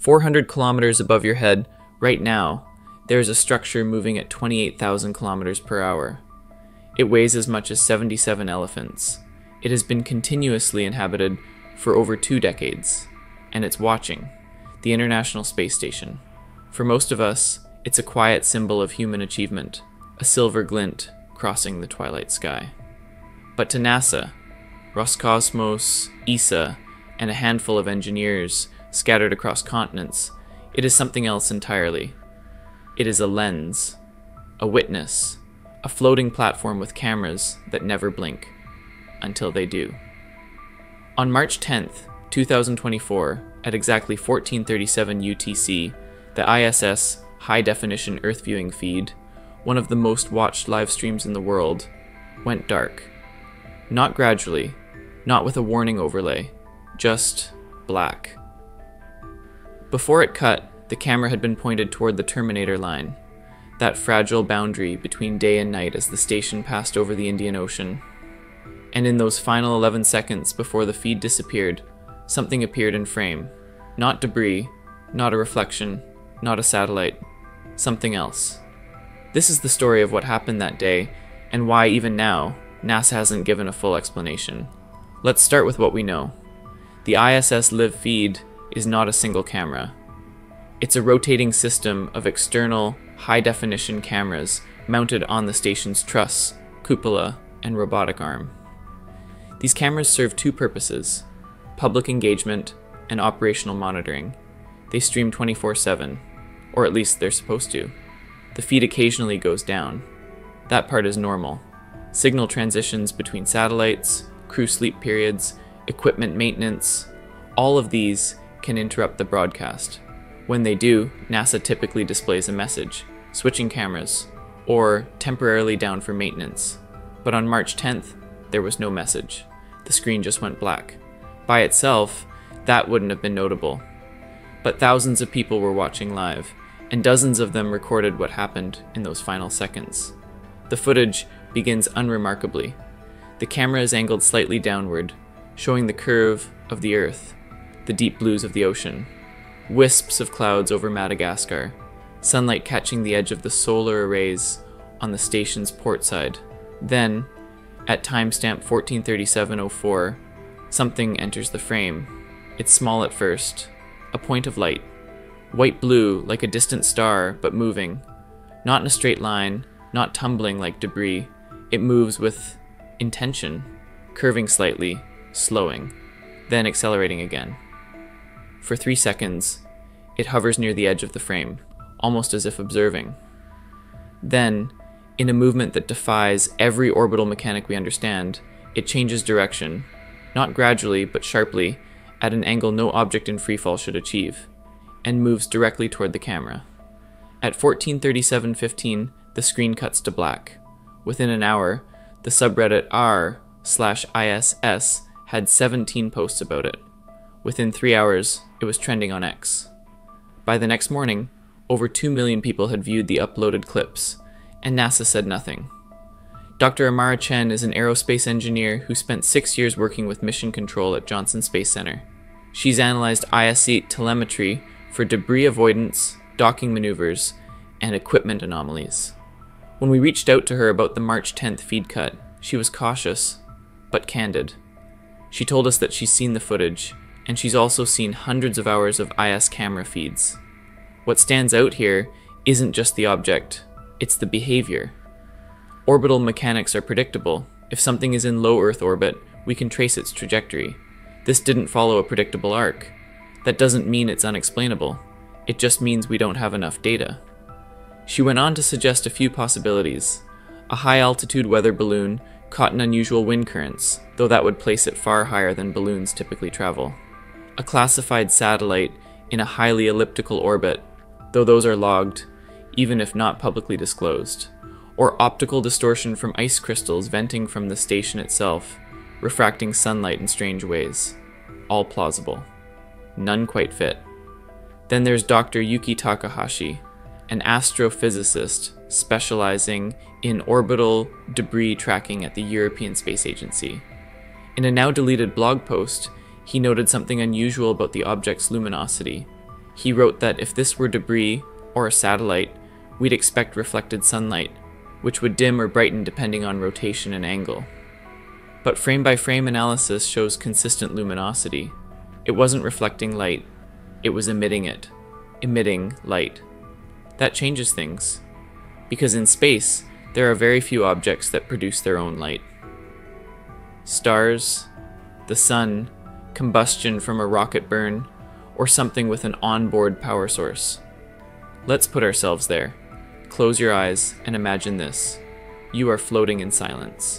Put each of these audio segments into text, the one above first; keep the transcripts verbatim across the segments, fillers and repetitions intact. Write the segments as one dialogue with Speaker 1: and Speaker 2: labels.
Speaker 1: four hundred kilometers above your head, right now, there is a structure moving at twenty-eight thousand kilometers per hour. It weighs as much as seventy-seven elephants. It has been continuously inhabited for over two decades, and it's watching, the International Space Station. For most of us, it's a quiet symbol of human achievement, a silver glint crossing the twilight sky. But to NASA, Roscosmos, E S A, and a handful of engineers scattered across continents, it is something else entirely. It is a lens, a witness, a floating platform with cameras that never blink, until they do. On March tenth, two thousand twenty-four, at exactly fourteen thirty-seven U T C, the I S S high-definition Earth viewing feed, one of the most watched live streams in the world, went dark. Not gradually, not with a warning overlay, just black. Before it cut, the camera had been pointed toward the Terminator line, that fragile boundary between day and night as the station passed over the Indian Ocean. And in those final eleven seconds before the feed disappeared, something appeared in frame. Not debris, not a reflection, not a satellite, something else. This is the story of what happened that day, and why even now, NASA hasn't given a full explanation. Let's start with what we know. The I S S live feed is not a single camera. It's a rotating system of external, high-definition cameras mounted on the station's truss, cupola, and robotic arm. These cameras serve two purposes: public engagement and operational monitoring. They stream twenty-four seven, or at least they're supposed to. The feed occasionally goes down. That part is normal. Signal transitions between satellites, crew sleep periods, equipment maintenance, all of these can interrupt the broadcast. When they do, NASA typically displays a message, switching cameras, or temporarily down for maintenance. But on March tenth, there was no message. The screen just went black. By itself, that wouldn't have been notable. But thousands of people were watching live, and dozens of them recorded what happened in those final seconds. The footage begins unremarkably. The camera is angled slightly downward, showing the curve of the Earth, the deep blues of the ocean, wisps of clouds over Madagascar, sunlight catching the edge of the solar arrays on the station's port side. Then, at timestamp fourteen thirty-seven oh four, something enters the frame. It's small at first, a point of light, white-blue like a distant star, but moving. Not in a straight line, not tumbling like debris. It moves with intention, curving slightly, slowing, then accelerating again. For three seconds, it hovers near the edge of the frame, almost as if observing. Then, in a movement that defies every orbital mechanic we understand, it changes direction, not gradually but sharply, at an angle no object in freefall should achieve, and moves directly toward the camera. At fourteen thirty-seven fifteen, the screen cuts to black. Within an hour, the subreddit r slash I S S had seventeen posts about it. Within three hours, it was trending on X. By the next morning, over two million people had viewed the uploaded clips, and NASA said nothing. Doctor Amara Chen is an aerospace engineer who spent six years working with mission control at Johnson Space Center. She's analyzed I S S telemetry for debris avoidance, docking maneuvers, and equipment anomalies. When we reached out to her about the March tenth feed cut, she was cautious, but candid. She told us that she's seen the footage, and she's also seen hundreds of hours of I S camera feeds. What stands out here isn't just the object, it's the behavior. Orbital mechanics are predictable. If something is in low Earth orbit, we can trace its trajectory. This didn't follow a predictable arc. That doesn't mean it's unexplainable. It just means we don't have enough data. She went on to suggest a few possibilities. A high-altitude weather balloon caught in unusual wind currents, though that would place it far higher than balloons typically travel. A classified satellite in a highly elliptical orbit, though those are logged, even if not publicly disclosed. Or optical distortion from ice crystals venting from the station itself, refracting sunlight in strange ways. All plausible. None quite fit. Then there's Doctor Yuki Takahashi, an astrophysicist specializing in orbital debris tracking at the European Space Agency. In a now deleted blog post, he noted something unusual about the object's luminosity. He wrote that if this were debris or a satellite, we'd expect reflected sunlight, which would dim or brighten depending on rotation and angle. But frame-by-frame analysis shows consistent luminosity. It wasn't reflecting light, it was emitting it. Emitting light. That changes things. Because in space, there are very few objects that produce their own light. Stars, the sun, combustion from a rocket burn, or something with an onboard power source. Let's put ourselves there. Close your eyes and imagine this. You are floating in silence.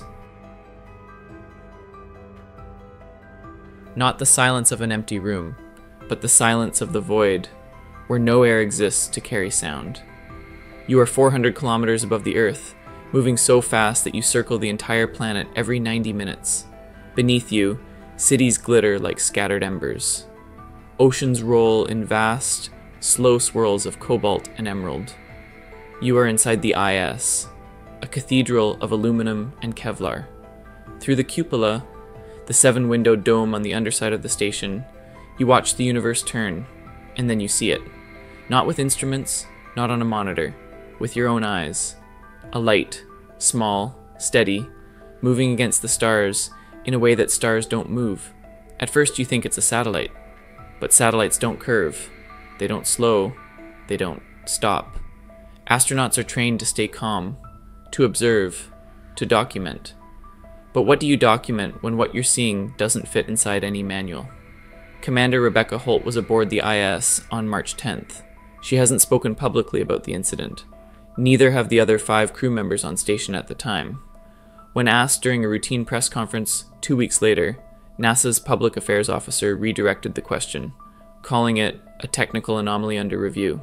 Speaker 1: Not the silence of an empty room, but the silence of the void, where no air exists to carry sound. You are four hundred kilometers above the Earth, moving so fast that you circle the entire planet every ninety minutes. Beneath you, cities glitter like scattered embers. Oceans roll in vast, slow swirls of cobalt and emerald. You are inside the I S, a cathedral of aluminum and Kevlar. Through the cupola, the seven-windowed dome on the underside of the station, you watch the universe turn, and then you see it. Not with instruments, not on a monitor, with your own eyes. A light, small, steady, moving against the stars in a way that stars don't move. At first you think it's a satellite, but satellites don't curve, they don't slow, they don't stop. Astronauts are trained to stay calm, to observe, to document. But what do you document when what you're seeing doesn't fit inside any manual? Commander Rebecca Holt was aboard the I S on March tenth. She hasn't spoken publicly about the incident. Neither have the other five crew members on station at the time. When asked during a routine press conference two weeks later, NASA's public affairs officer redirected the question, calling it a technical anomaly under review.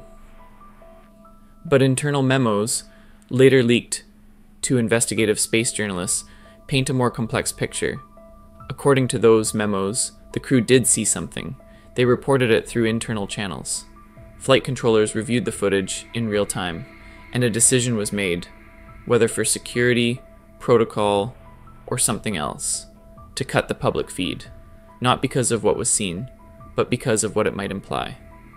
Speaker 1: But internal memos, later leaked to investigative space journalists, paint a more complex picture. According to those memos, the crew did see something. They reported it through internal channels. Flight controllers reviewed the footage in real time, and a decision was made, whether for security, protocol, or something else, to cut the public feed, not because of what was seen, but because of what it might imply.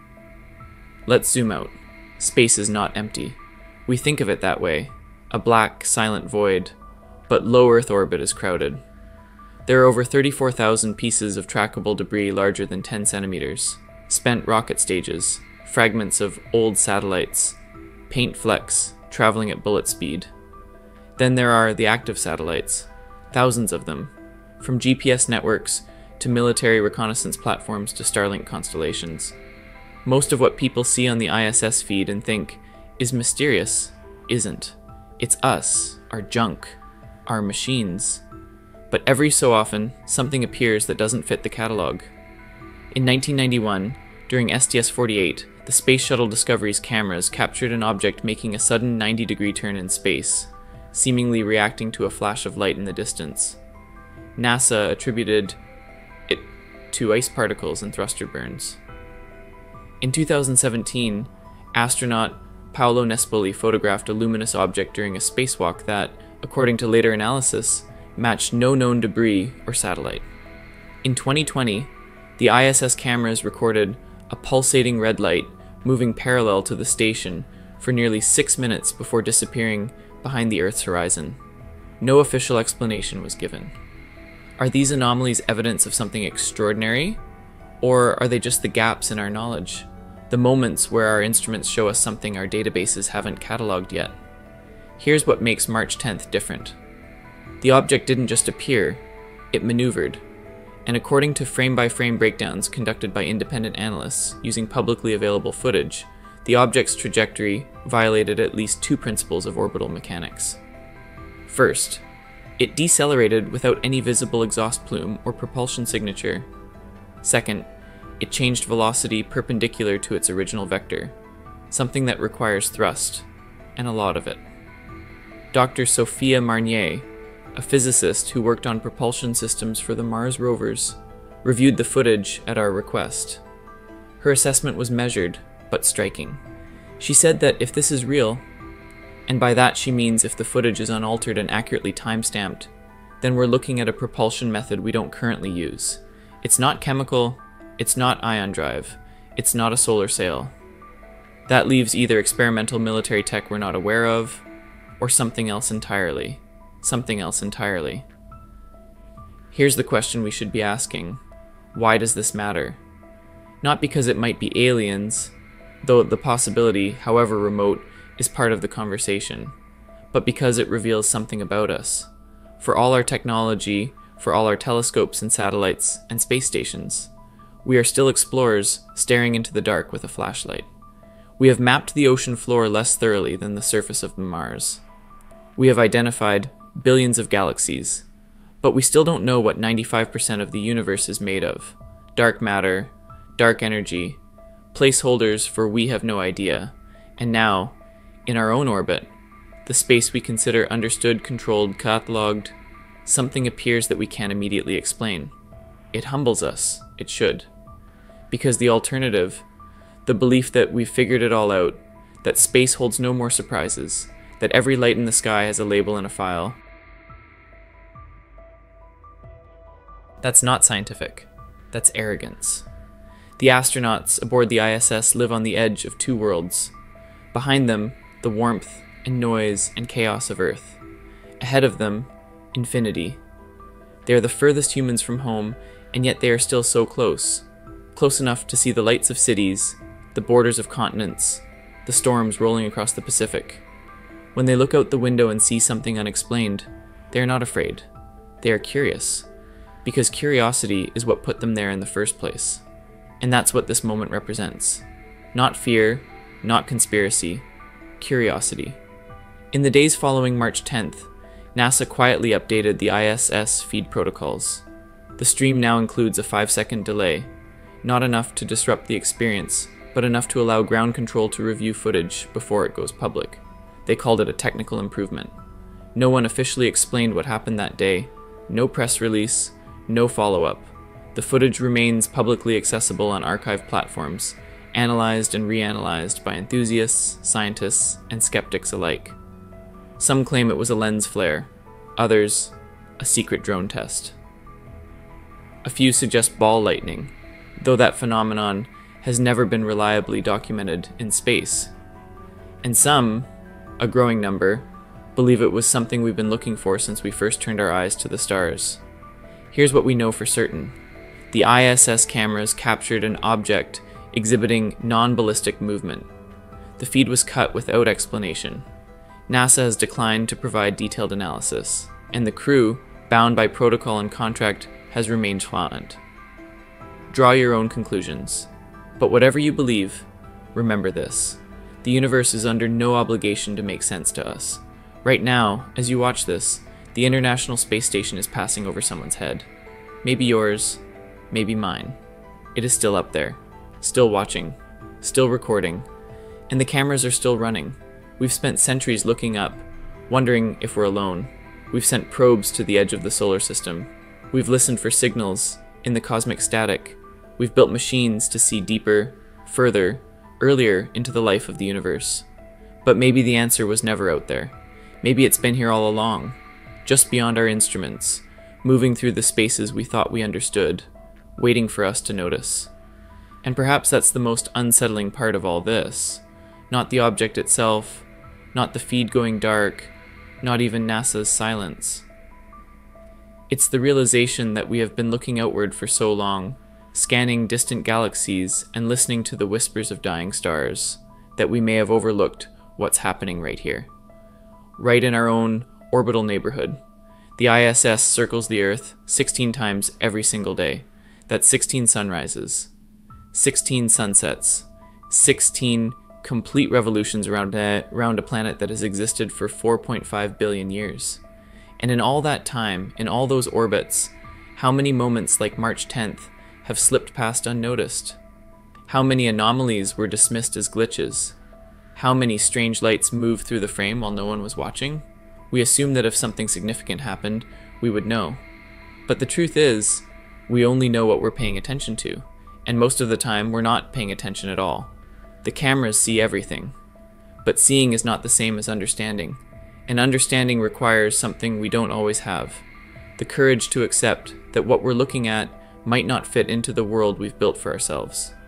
Speaker 1: Let's zoom out. Space is not empty. We think of it that way, a black, silent void, but low Earth orbit is crowded. There are over thirty-four thousand pieces of trackable debris larger than ten centimeters, spent rocket stages, fragments of old satellites, paint flecks traveling at bullet speed. Then there are the active satellites, thousands of them, from G P S networks to military reconnaissance platforms to Starlink constellations. Most of what people see on the I S S feed and think is mysterious isn't. It's us, our junk, our machines. But every so often, something appears that doesn't fit the catalog. In nineteen ninety-one, during S T S forty-eight, the Space Shuttle Discovery's cameras captured an object making a sudden ninety degree turn in space, seemingly reacting to a flash of light in the distance. NASA attributed it to ice particles and thruster burns. In two thousand seventeen, astronaut Paolo Nespoli photographed a luminous object during a spacewalk that, according to later analysis, matched no known debris or satellite. In twenty twenty, the I S S cameras recorded a pulsating red light moving parallel to the station for nearly six minutes before disappearing behind the Earth's horizon. No official explanation was given. Are these anomalies evidence of something extraordinary? Or are they just the gaps in our knowledge? The moments where our instruments show us something our databases haven't cataloged yet? Here's what makes March tenth different. The object didn't just appear, it maneuvered. And according to frame-by-frame breakdowns conducted by independent analysts using publicly available footage, the object's trajectory violated at least two principles of orbital mechanics. First, it decelerated without any visible exhaust plume or propulsion signature. Second, it changed velocity perpendicular to its original vector, something that requires thrust, and a lot of it. Doctor Sofia Marnier, a physicist who worked on propulsion systems for the Mars rovers, reviewed the footage at our request. Her assessment was measured, but striking. She said that if this is real, and by that she means if the footage is unaltered and accurately time-stamped, then we're looking at a propulsion method we don't currently use. It's not chemical, it's not ion drive, It's not a solar sail. That leaves either experimental military tech we're not aware of, or something else entirely. Something else entirely. Here's the question we should be asking. Why does this matter? Not because it might be aliens, though the possibility, however remote, is part of the conversation, but because it reveals something about us. For all our technology, for all our telescopes and satellites and space stations, we are still explorers staring into the dark with a flashlight. We have mapped the ocean floor less thoroughly than the surface of Mars. We have identified billions of galaxies, but we still don't know what ninety-five percent of the universe is made of. Dark matter, dark energy, placeholders for we have no idea. And now, in our own orbit, the space we consider understood, controlled, catalogued, something appears that we can't immediately explain. It humbles us. It should. Because the alternative, the belief that we've figured it all out, that space holds no more surprises, that every light in the sky has a label and a file, that's not scientific. That's arrogance. The astronauts aboard the I S S live on the edge of two worlds. Behind them, the warmth and noise and chaos of Earth. Ahead of them, infinity. They are the furthest humans from home, and yet they are still so close. Close enough to see the lights of cities, the borders of continents, the storms rolling across the Pacific. When they look out the window and see something unexplained, they are not afraid. They are curious. Because curiosity is what put them there in the first place. And that's what this moment represents. Not fear, not conspiracy, curiosity. In the days following March tenth, NASA quietly updated the I S S feed protocols. The stream now includes a five second delay, not enough to disrupt the experience, but enough to allow ground control to review footage before it goes public. They called it a technical improvement. No one officially explained what happened that day, no press release, no follow-up. The footage remains publicly accessible on archive platforms, analyzed and reanalyzed by enthusiasts, scientists, and skeptics alike. Some claim it was a lens flare, others, a secret drone test. A few suggest ball lightning, though that phenomenon has never been reliably documented in space. And some, a growing number, believe it was something we've been looking for since we first turned our eyes to the stars. Here's what we know for certain. The I S S cameras captured an object exhibiting non-ballistic movement. The feed was cut without explanation. NASA has declined to provide detailed analysis, and the crew, bound by protocol and contract, has remained silent. Draw your own conclusions. But whatever you believe, remember this. The universe is under no obligation to make sense to us. Right now, as you watch this, the International Space Station is passing over someone's head. Maybe yours, maybe mine. It is still up there, still watching, still recording, and the cameras are still running. We've spent centuries looking up, wondering if we're alone. We've sent probes to the edge of the solar system. We've listened for signals in the cosmic static. We've built machines to see deeper, further, earlier into the life of the universe. But maybe the answer was never out there. Maybe it's been here all along, just beyond our instruments, moving through the spaces we thought we understood, waiting for us to notice. And perhaps that's the most unsettling part of all this. Not the object itself, not the feed going dark, not even NASA's silence. It's the realization that we have been looking outward for so long, scanning distant galaxies and listening to the whispers of dying stars, that we may have overlooked what's happening right here. Right in our own orbital neighborhood. The I S S circles the Earth sixteen times every single day. That's sixteen sunrises, sixteen sunsets, sixteen complete revolutions around a, around a planet that has existed for four point five billion years. And in all that time, in all those orbits, how many moments like March tenth have slipped past unnoticed? How many anomalies were dismissed as glitches? How many strange lights moved through the frame while no one was watching? We assume that if something significant happened, we would know. But the truth is, we only know what we're paying attention to, and most of the time we're not paying attention at all. The cameras see everything, but seeing is not the same as understanding, and understanding requires something we don't always have: the courage to accept that what we're looking at might not fit into the world we've built for ourselves.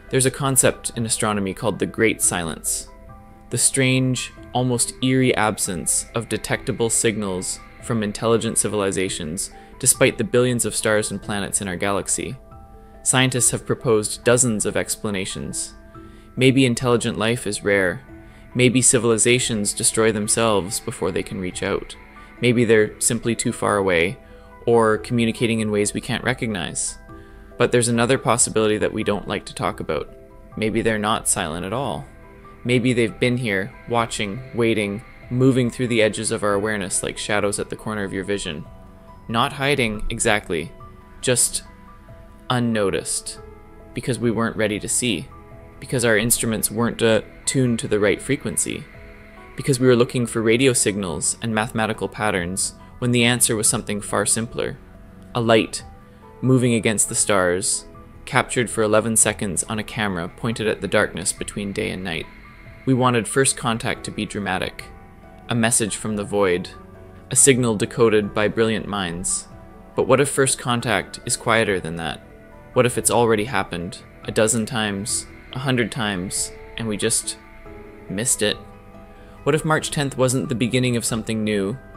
Speaker 1: There's a concept in astronomy called the Great Silence, the strange, almost eerie absence of detectable signals from intelligent civilizations, despite the billions of stars and planets in our galaxy. Scientists have proposed dozens of explanations. Maybe intelligent life is rare. Maybe civilizations destroy themselves before they can reach out. Maybe they're simply too far away, or communicating in ways we can't recognize. But there's another possibility that we don't like to talk about. Maybe they're not silent at all. Maybe they've been here, watching, waiting, moving through the edges of our awareness like shadows at the corner of your vision. Not hiding, exactly, just unnoticed, because we weren't ready to see, because our instruments weren't uh, tuned to the right frequency, because we were looking for radio signals and mathematical patterns when the answer was something far simpler. A light, moving against the stars, captured for eleven seconds on a camera pointed at the darkness between day and night. We wanted first contact to be dramatic, a message from the void, a signal decoded by brilliant minds. But what if first contact is quieter than that? What if it's already happened, a dozen times, a hundred times, and we just missed it? What if March tenth wasn't the beginning of something new,